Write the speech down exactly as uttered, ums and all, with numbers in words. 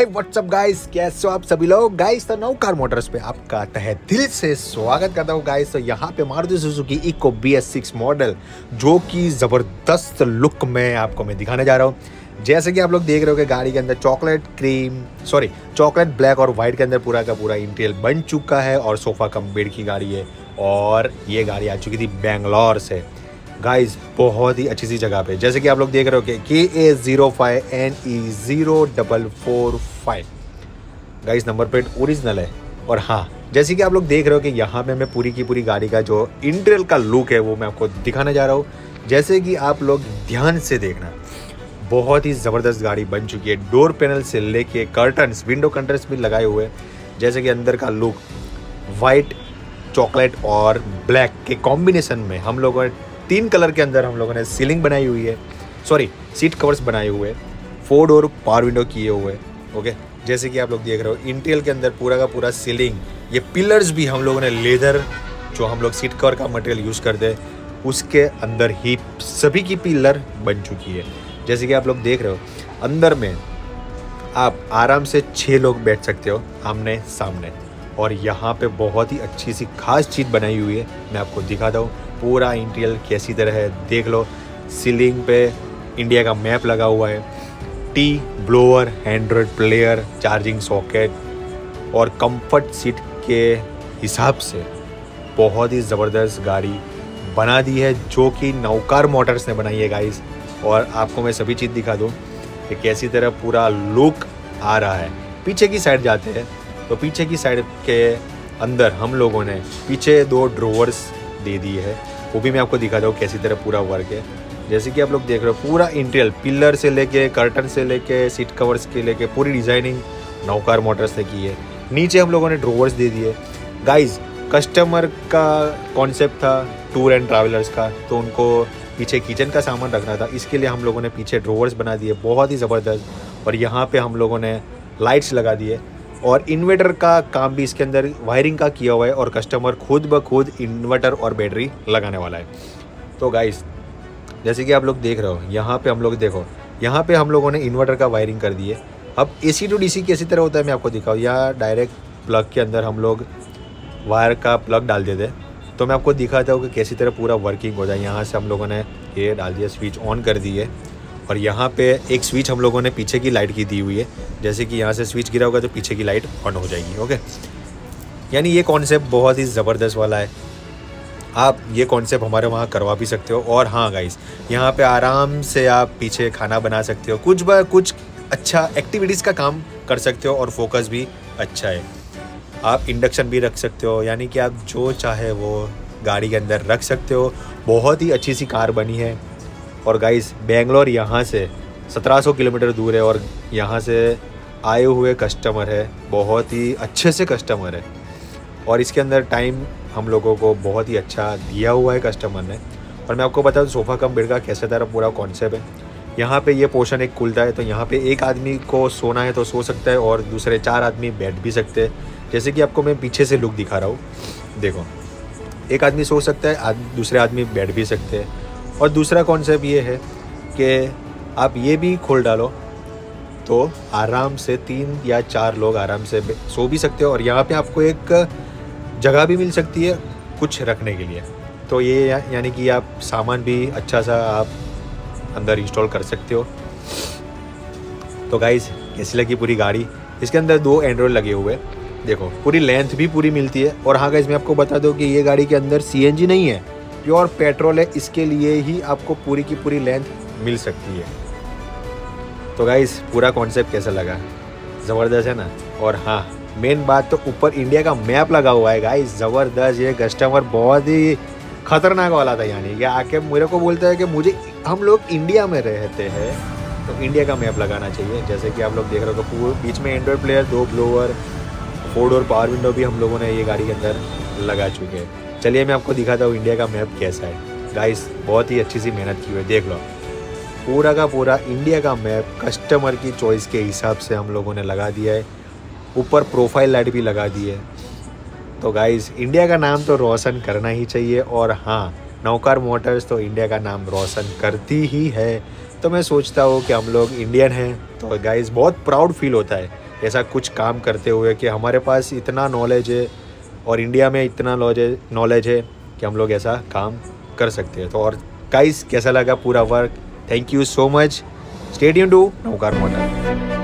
हे WhatsApp guys, कैसे हो आप सभी लोग। गाइस तो नवकार मोटर्स पे आपका तहे दिल से स्वागत करता हूँ। गाइस तो यहाँ पे Maruti Suzuki Eeco B S six model जो कि ज़बरदस्त लुक में आपको मैं दिखाने जा रहा हूँ। जैसे कि आप लोग देख रहे हो कि गाड़ी के अंदर chocolate cream sorry chocolate black और वाइट के अंदर पूरा का पूरा इंटीरियर बन चुका है और सोफ़ा कम बेड की गाड़ी है। और ये गाड़ी आ चुकी थी बेंगलोर से गाइस, बहुत ही अच्छी सी जगह पे। जैसे कि आप लोग देख रहे हो कि K A zero five N E zero double four five guys number plate original है। और हाँ, जैसे कि आप लोग देख रहे हो कि यहाँ पे मैं पूरी की पूरी गाड़ी का जो इंटीरियर का लुक है वो मैं आपको दिखाने जा रहा हूँ। जैसे कि आप लोग ध्यान से देखना, बहुत ही ज़बरदस्त गाड़ी बन चुकी है। डोर पैनल से लेके कर्टन्स, विंडो कर्टन्स भी लगाए हुए हैं। जैसे कि अंदर का लुक वाइट, चॉकलेट और ब्लैक के कॉम्बिनेशन में हम लोगों ने तीन कलर के अंदर हम लोगों ने सीलिंग बनाई हुई है, सॉरी सीट कवर्स बनाए हुए, फोर डोर पावर विंडो किए हुए। ओके, जैसे कि आप लोग देख रहे हो इंटीरियर के अंदर पूरा का पूरा सीलिंग, ये पिलर्स भी हम लोगों ने लेदर जो हम लोग सीट कवर का मटेरियल यूज़ करते हैं उसके अंदर ही सभी की पिलर बन चुकी है। जैसे कि आप लोग देख रहे हो अंदर में आप आराम से छः लोग बैठ सकते हो आमने सामने। और यहाँ पे बहुत ही अच्छी सी खास चीज़ बनाई हुई है, मैं आपको दिखाता हूँ पूरा इंटीरियर कैसी तरह है। देख लो, सीलिंग पे इंडिया का मैप लगा हुआ है, टी blower, android player, charging socket और कंफर्ट सीट के हिसाब से बहुत ही ज़बरदस्त गाड़ी बना दी है जो कि नवकार मोटर्स ने बनाई है गाइस। और आपको मैं सभी चीज़ दिखा दूँ कि कैसी तरह पूरा लुक आ रहा है। पीछे की साइड जाते हैं तो पीछे की साइड के अंदर हम लोगों ने पीछे दो ड्रोवर्स दे दिए है, वो भी मैं आपको दिखाता हूँ कैसी तरह पूरा वर्क है। जैसे कि आप लोग देख रहे हो पूरा इंटीरियर पिलर से लेके कर्टन से लेके सीट कवर्स के लेके पूरी डिज़ाइनिंग नवकार मोटर्स ने की है। नीचे हम लोगों ने ड्रोवर्स दे दिए गाइस। कस्टमर का कॉन्सेप्ट था टूर एंड ट्रैवलर्स का, तो उनको पीछे किचन का सामान रखना था, इसके लिए हम लोगों ने पीछे ड्रोवर्स बना दिए, बहुत ही ज़बरदस्त। और यहाँ पे हम लोगों ने लाइट्स लगा दिए और इन्वर्टर का काम भी इसके अंदर वायरिंग का किया हुआ है और कस्टमर खुद ब खुद इन्वर्टर और बैटरी लगाने वाला है। तो गाइस जैसे कि आप लोग देख रहे हो यहाँ पे हम लोग देखो, यहाँ पे हम लोगों ने इन्वर्टर का वायरिंग कर दी है। अब एसी टू डीसी कैसी तरह होता है मैं आपको दिखाऊँ, या डायरेक्ट प्लग के अंदर हम लोग वायर का प्लग डाल देते हैं, तो मैं आपको दिखाता हूँ कि कैसी तरह पूरा वर्किंग हो जाए। यहाँ से हम लोगों ने ये डाल दिया, स्विच ऑन कर दी है। और यहाँ पे एक स्विच हम लोगों ने पीछे की लाइट की दी हुई है, जैसे कि यहाँ से स्विच गिरा होगा तो पीछे की लाइट ऑन हो जाएगी। ओके, यानी ये कॉन्सेप्ट बहुत ही ज़बरदस्त वाला है। आप ये कॉन्सेप्ट हमारे वहाँ करवा भी सकते हो। और हाँ गाइस, यहाँ पे आराम से आप पीछे खाना बना सकते हो, कुछ ब कुछ अच्छा एक्टिविटीज़ का काम कर सकते हो और फोकस भी अच्छा है। आप इंडक्शन भी रख सकते हो, यानी कि आप जो चाहे वो गाड़ी के अंदर रख सकते हो। बहुत ही अच्छी सी कार बनी है। और गाइस बेंगलोर यहाँ से सत्रह सौ किलोमीटर दूर है और यहाँ से आए हुए कस्टमर है, बहुत ही अच्छे से कस्टमर है। और इसके अंदर टाइम हम लोगों को बहुत ही अच्छा दिया हुआ है कस्टमर ने। और मैं आपको बता दूँ सोफ़ा कम बेड का कैसे तरह पूरा कॉन्सेप्ट है। यहाँ पे ये पोर्शन एक खुलता है, तो यहाँ पे एक आदमी को सोना है तो सो सकता है और दूसरे चार आदमी बैठ भी सकते हैं। जैसे कि आपको मैं पीछे से लुक दिखा रहा हूँ, देखो एक आदमी सो सकता है, आद, दूसरे आदमी बैठ भी सकते हैं। और दूसरा कॉन्सेप्ट ये है कि आप ये भी खोल डालो तो आराम से तीन या चार लोग आराम से सो भी सकते हो। और यहाँ पे आपको एक जगह भी मिल सकती है कुछ रखने के लिए, तो ये या, यानी कि आप सामान भी अच्छा सा आप अंदर इंस्टॉल कर सकते हो। तो गाइस कैसी लगी पूरी गाड़ी। इसके अंदर दो एंड्रॉयड लगे हुए, देखो पूरी लेंथ भी पूरी मिलती है। और हाँ गाइस, मैं आपको बता दूँ कि ये गाड़ी के अंदर सी एन जी नहीं है, प्योर पेट्रोल है, इसके लिए ही आपको पूरी की पूरी लेंथ मिल सकती है। तो गाइस पूरा कॉन्सेप्ट कैसा लगा, ज़बरदस्त है ना। और हाँ, मेन बात तो ऊपर इंडिया का मैप लगा हुआ है गाइस, ज़बरदस्त। ये कस्टमर बहुत ही खतरनाक वाला था, यानी कि आके मेरे को बोलता है कि मुझे हम लोग इंडिया में रहते हैं तो इंडिया का मैप लगाना चाहिए। जैसे कि आप लोग देख रहे हो तो बीच में एंड्रॉयड प्लेयर, दो blower, four door power window भी हम लोगों ने ये गाड़ी के अंदर लगा चुके हैं। चलिए मैं आपको दिखाता हूँ इंडिया का मैप कैसा है। गाइस बहुत ही अच्छी सी मेहनत की हुई है, देख लो पूरा का पूरा इंडिया का मैप कस्टमर की चॉइस के हिसाब से हम लोगों ने लगा दिया है। ऊपर प्रोफाइल लाइट भी लगा दी है। तो गाइस इंडिया का नाम तो रोशन करना ही चाहिए। और हाँ, नवकार मोटर्स तो इंडिया का नाम रोशन करती ही है। तो मैं सोचता हूँ कि हम लोग इंडियन हैं, तो गाइस बहुत प्राउड फील होता है ऐसा कुछ काम करते हुए कि हमारे पास इतना नॉलेज है और इंडिया में इतना नॉलेज नॉलेज है कि हम लोग ऐसा काम कर सकते हैं। तो और गाइस कैसा लगा पूरा work, thank you so much, stay tuned to Navkar motor.